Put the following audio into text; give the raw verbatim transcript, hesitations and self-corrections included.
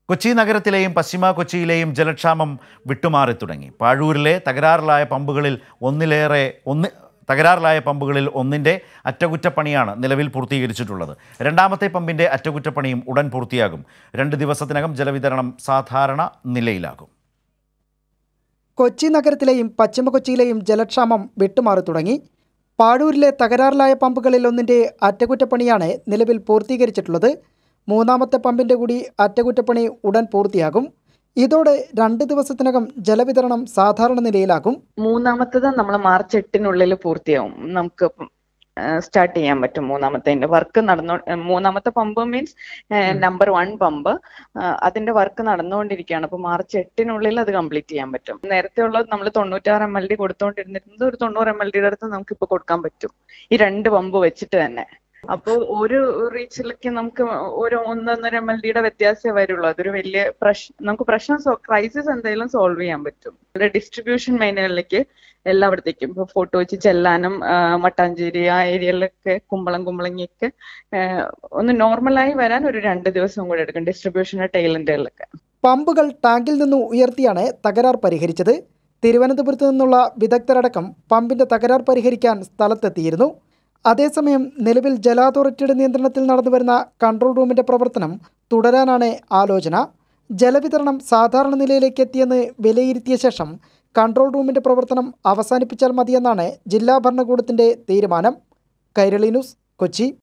കൊച്ചി നഗരത്തിലെയും പശ്ചിമ കൊച്ചിയിലെയും ജലക്ഷാമം വിട്ടുമാറി തുടങ്ങി. പാഴൂരിലെ തകരാറിലായ പമ്പുകളിൽ ഒന്നിലേറെ ഒന്ന് തകരാറിലായ പമ്പുകളിൽ ഒന്നിൻ്റെ അറ്റകുറ്റപ്പണിയാണ് നിലവിൽ പൂർത്തീകരിച്ചിട്ടുള്ളത്. രണ്ടാമത്തെ പമ്പിൻ്റെ അറ്റകുറ്റപ്പണിയും ഉടൻ പൂർത്തിയാകും. രണ്ട് ദിവസത്തിനകം ജലവിതരണം സാധാരണ നിലയിലാകും. കൊച്ചി നഗരത്തിലെയും പശ്ചിമ കൊച്ചിയിലെയും ജലക്ഷാമം വിട്ടുമാറി തുടങ്ങി. പാഴൂരിലെ തകരാറിലായ പമ്പുകളിൽ ഒന്നിൻ്റെ അറ്റകുറ്റപ്പണിയാണ് നിലവിൽ പൂർത്തീകരിച്ചിട്ടുള്ളത്. മൂന്നാമത്തെ പമ്പിൻ്റെ കൂടി അറ്റകുറ്റപ്പണി ഉടൻ പൂർത്തിയാകും. ഇതോടെ രണ്ട് ദിവസത്തിനകം ജലവിതരണം സാധാരണ നിലയിലാകും. മൂന്നാമത്തത് നമ്മൾ മാർച്ച് എട്ടിനുള്ളിൽ പൂർത്തിയാവും. നമുക്ക് സ്റ്റാർട്ട് ചെയ്യാൻ പറ്റും. മൂന്നാമത്തെ വർക്ക് നടന്നോ മൂന്നാമത്തെ pump means number one pump അതിന്റെ വർക്ക് നടന്നുകൊണ്ടിരിക്കുകയാണ്. അപ്പൊ മാർച്ച് എട്ടിനുള്ളിൽ അത് കംപ്ലീറ്റ് ചെയ്യാൻ പറ്റും. നേരത്തെ ഉള്ളത് നമ്മൾ തൊണ്ണൂറ്റാറ് എം എൽ ഡി കൊടുത്തോണ്ടിരുന്നിരുന്നത് ഒരു തൊണ്ണൂറ് എം എൽ ഡിയുടെ അടുത്ത് നമുക്ക് ഇപ്പൊ കൊടുക്കാൻ പറ്റും, ഈ രണ്ട് പമ്പ് വെച്ചിട്ട് തന്നെ. അപ്പോൾ ഒരു റീച്ചിലേക്ക് നമുക്ക് ഒരു ഒന്നൊന്നര എം എൽ ഡിയുടെ വ്യത്യാസമേ വരുള്ളൂ. അതൊരു വലിയ പ്രശ്നം, നമുക്ക് പ്രശ്നം ക്രൈസിസ് എന്തെങ്കിലും സോൾവ് ചെയ്യാൻ പറ്റും. ഡിസ്ട്രിബ്യൂഷൻ മെയിനുകളിലേക്ക് എല്ലായിടത്തേക്കും ഇപ്പോൾ ഫോട്ടോ വെച്ച് ചെല്ലാനും മട്ടാഞ്ചേരി ആ ഏരിയയിലൊക്കെ കുമ്പളം കുമ്പളങ്ങിയൊക്കെ ഒന്ന് നോർമലായി വരാൻ ഒരു രണ്ട് ദിവസം കൂടെ എടുക്കും. ഡിസ്ട്രിബ്യൂഷൻ്റെ ടൈലൻറ്റുകളിലൊക്കെ പമ്പുകൾ ടാങ്കിൽ നിന്ന് ഉയർത്തിയാണ് തകരാർ പരിഹരിച്ചത്. തിരുവനന്തപുരത്ത് നിന്നുള്ള വിദഗ്ധരടക്കം പമ്പിന്റെ തകരാർ പരിഹരിക്കാൻ സ്ഥലത്തെത്തിയിരുന്നു. അതേസമയം നിലവിൽ ജല അതോറിറ്റിയുടെ നിയന്ത്രണത്തിൽ നടന്നുവരുന്ന കൺട്രോൾ റൂമിന്റെ പ്രവർത്തനം തുടരാനാണ് ആലോചന. ജലവിതരണം സാധാരണ നിലയിലേക്ക് എത്തിയെന്ന് വിലയിരുത്തിയ ശേഷം കൺട്രോൾ റൂമിന്റെ പ്രവർത്തനം അവസാനിപ്പിച്ചാൽ മതിയെന്നാണ് ജില്ലാ ഭരണകൂടത്തിന്റെ തീരുമാനം. കൈരളി ന്യൂസ്, കൊച്ചി.